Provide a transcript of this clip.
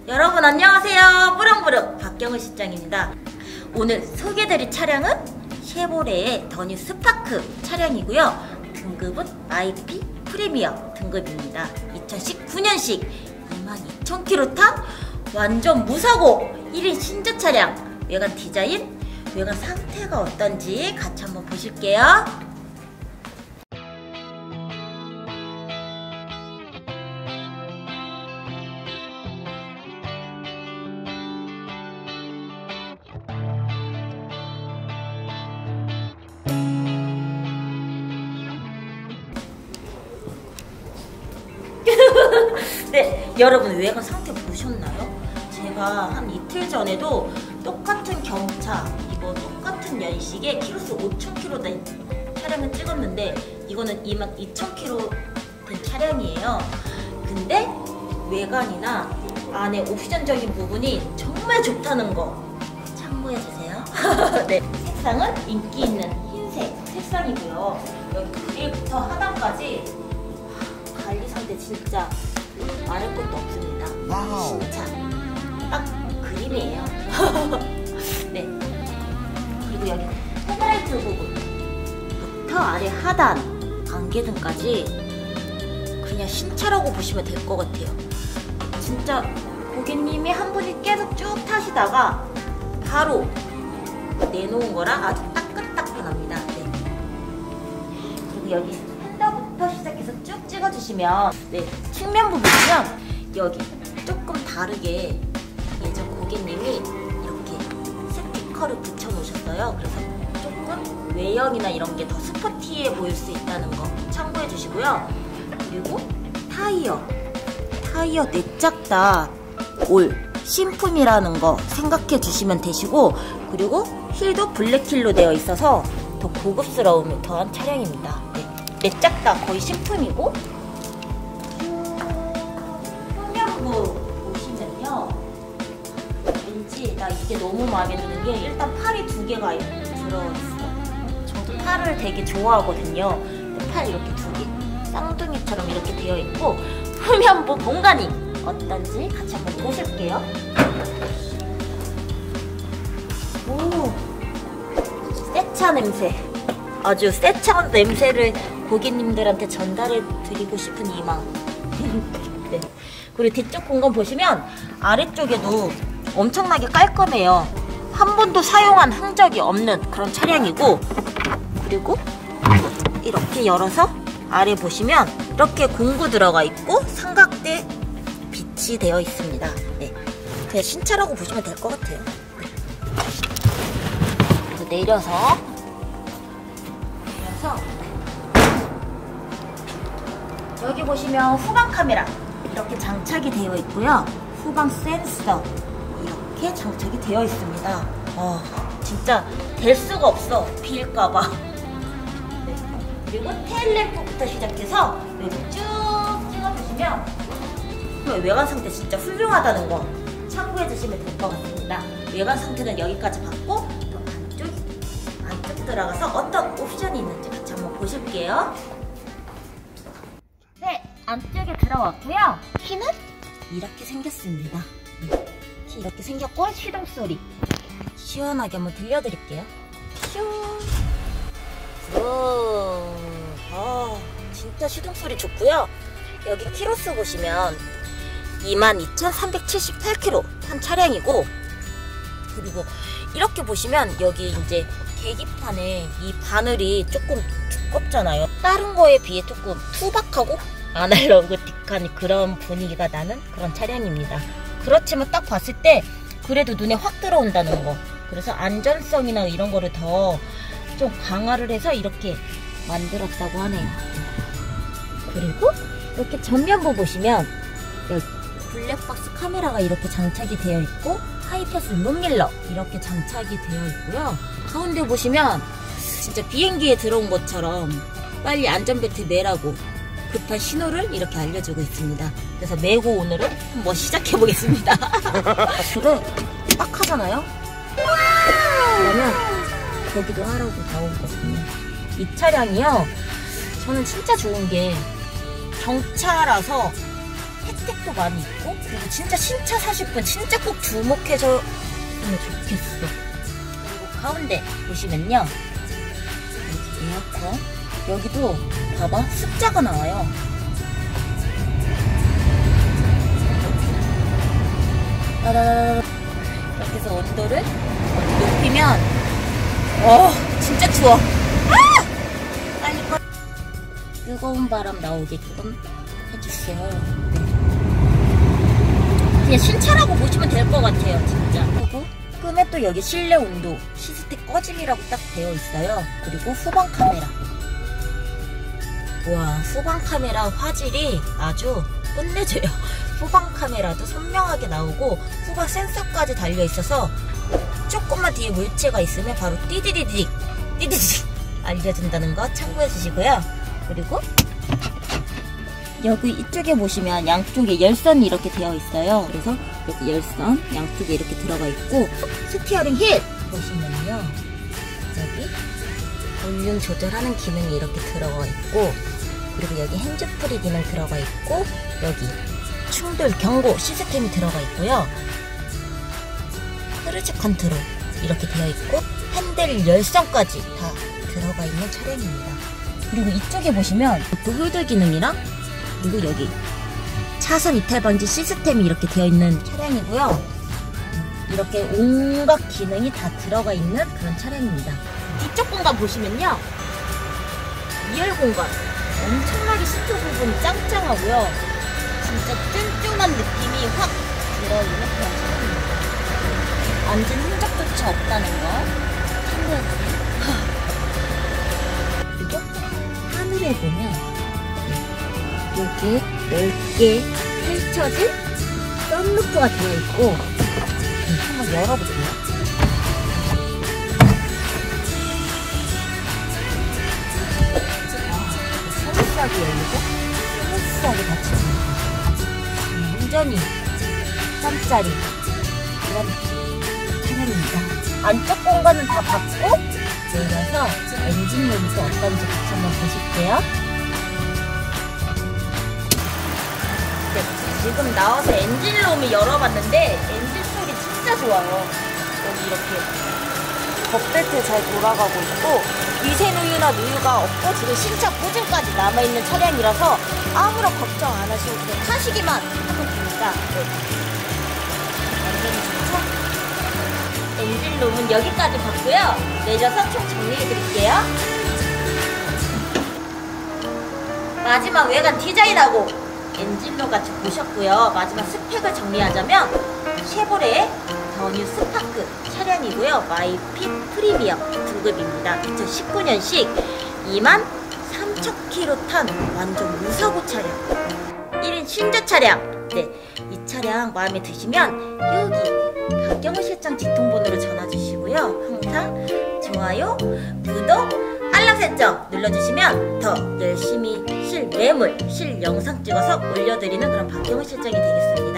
여러분 안녕하세요. 뿌렁뿌렁 박경우 실장입니다. 오늘 소개해드릴 차량은 쉐보레의 더 뉴 스파크 차량이고요. 등급은 IP 프리미엄 등급입니다. 2019년식 22,000km 탄 완전 무사고 1인 신조 차량. 외관 디자인, 외관 상태가 어떤지 같이 한번 보실게요. 네, 여러분 외관 상태 보셨나요? 제가 한 이틀 전에도 똑같은 경차, 이거 똑같은 연식에 키로수 5,000km 된 차량을 찍었는데 이거는 22,000km 된 차량이에요. 근데 외관이나 안에 옵션적인 부분이 정말 좋다는 거 참고해주세요. 네, 색상은 인기 있는 흰색 색상이고요. 여기 그릴부터 하단까지 관리 상태 진짜 말할 것도 없습니다. 진짜 딱 그림이에요. 네. 그리고 여기 헤드라이트 부분부터 아래 하단 안개등까지 그냥 신차라고 보시면 될 것 같아요. 진짜 고객님이 한 분이 계속 쭉 타시다가 바로 내놓은 거라 아주 따끈따끈합니다. 네. 그리고 여기 핸더부터 시작해서 쭉 찍어주시면, 네, 측면부 보시면 여기 조금 다르게 예전 고객님이 이렇게 스티커를 붙여 놓으셨어요. 그래서 조금 외형이나 이런 게 더 스포티해 보일 수 있다는 거 참고해 주시고요. 그리고 타이어 내짝 다 올 신품이라는 거 생각해 주시면 되시고, 그리고 휠도 블랙 휠로 되어 있어서 더 고급스러움이 더한 차량입니다. 네. 내짝 다 거의 신품이고, 후면부 보시면요, 왠지 나 이게 너무 마음에 드는 게 일단 팔이 두 개가 들어있어요. 저도 팔을 되게 좋아하거든요. 팔 이렇게 두 개, 쌍둥이처럼 이렇게 되어 있고, 후면부 공간이 어떤지 같이 한번 보실게요. 오, 새 차 냄새, 아주 새 차 냄새를 고객님들한테 전달해 드리고 싶은 이망. 네. 그리고 뒤쪽 공간 보시면 아래쪽에도 엄청나게 깔끔해요. 한 번도 사용한 흔적이 없는 그런 차량이고, 그리고 이렇게 열어서 아래 보시면 이렇게 공구 들어가 있고 삼각대 빛이 되어 있습니다. 네. 그냥 신차라고 보시면 될 것 같아요. 네. 내려서 여기 보시면 후방 카메라 이렇게 장착이 되어 있고요. 후방 센서 이렇게 장착이 되어 있습니다. 진짜 될 수가 없어, 빌까봐. 네. 그리고 테일램프부터 시작해서 여기 쭉 찍어주시면 외관 상태 진짜 훌륭하다는 거 참고해 주시면 될 것 같습니다. 외관 상태는 여기까지 봤고, 또 안쪽 들어가서 어떤 옵션이 있는지 같이 한번 보실게요. 네, 안쪽에 들어왔고요. 키는 이렇게 생겼습니다. 네, 키 이렇게 생겼고, 시동 소리 시원하게 한번 들려드릴게요. 진짜 시동 소리 좋고요. 여기 키로수 보시면 22,378km 탄 차량이고, 그리고 이렇게 보시면 여기 이제 계기판에 이 바늘이 조금 두껍잖아요. 다른 거에 비해 조금 투박하고 아날로그틱한 그런 분위기가 나는 그런 차량입니다. 그렇지만 딱 봤을 때 그래도 눈에 확 들어온다는 거. 그래서 안전성이나 이런 거를 더 좀 강화를 해서 이렇게 만들었다고 하네요. 그리고 이렇게 전면부 보시면 여기 블랙박스 카메라가 이렇게 장착이 되어 있고, 하이패스 룸밀러 이렇게 장착이 되어 있고요. 가운데 보시면 진짜 비행기에 들어온 것처럼 빨리 안전벨트 매라고 급한 신호를 이렇게 알려주고 있습니다. 그래서 매고 오늘은 한번 시작해 보겠습니다. 이거 딱 하잖아요. 그러면 거기도 하라고 나오거든요. 이 차량이요, 저는 진짜 좋은 게 경차라서 혜택도 많이 있고, 그리고 진짜 신차 사실 분 진짜 꼭 주목해서 좋겠어. 그리고 가운데 보시면요, 여기 에어컨, 여기도 봐봐, 습자가 나와요. 이렇게 해서 온도를 높이면 진짜 추워. 빨리 뜨거운 바람 나오게끔 해주세요. 그냥 신차라고 보시면 될 것 같아요, 진짜. 그리고 끄면 또 여기 실내 온도 시스템 꺼짐이라고 딱 되어 있어요. 그리고 후방 카메라. 와, 후방 카메라 화질이 아주 끝내줘요. 후방 카메라도 선명하게 나오고 후방 센서까지 달려 있어서 조금만 뒤에 물체가 있으면 바로 띠디디딕 알려준다는 거 참고해 주시고요. 그리고 여기 이쪽에 보시면 양쪽에 열선이 이렇게 되어 있어요. 그래서 여기 열선 양쪽에 이렇게 들어가 있고, 스티어링 힐 보시면요, 여기 볼륨 조절하는 기능이 이렇게 들어가 있고, 그리고 여기 핸즈프리 기능 들어가 있고, 여기 충돌 경고 시스템이 들어가 있고요. 크루즈 컨트롤 이렇게 되어 있고, 핸들 열선까지 다 들어가 있는 차량입니다. 그리고 이쪽에 보시면 또 홀더 기능이랑, 그리고 여기 차선 이탈 방지 시스템이 이렇게 되어 있는 차량이고요. 이렇게 온갖 기능이 다 들어가 있는 그런 차량입니다. 뒤쪽 공간 보시면요, 2열 공간 엄청나게 시트 부분이 짱짱하고요. 진짜 쫀쫀한 느낌이 확 들어있는 그런 차량입니다. 앉은 흔적조차 없다는 거 참고해주세요. 그리고 하늘에 보면 이렇게 넓게 펼쳐진 썬루프가 되어 있고, 한번 열어볼게요. 스무스하게 열리고 스무스하게 닫힙니다. 완전히 3짜리 이런 차량입니다. 안쪽 공간은 다 받고 내려서 엔진룸이 또 어떤지 같이 한번 보실게요. 네, 지금 나와서 엔진룸을 열어봤는데 엔진 소리 진짜 좋아요. 여기 이렇게 법벨트 잘 돌아가고 있고, 미세누유나 누유가 없고 지금 신차 보증까지 남아있는 차량이라서 아무런 걱정 안 하시고 그냥 타시기만 하면 됩니다. 완전히 좋죠? 엔진룸은 여기까지 봤고요. 내려서 총 정리해드릴게요. 마지막 외관 디자인하고 엔진룸 같이 보셨고요. 마지막 스펙을 정리하자면 쉐보레 더 뉴 스파크 차량이고요. 마이핏 프리미엄 등급입니다. 2019년식 23,000km 탄 완전 무사고 차량, 1인 신조 차량. 네, 이 차량 마음에 드시면 여기 박경호 실장 직통번호로 전화주시고요. 항상 좋아요, 구독, 알람 설정 눌러주시면 더 열심히 실매물, 실영상 찍어서 올려드리는 그런 박경호 실장이 되겠습니다.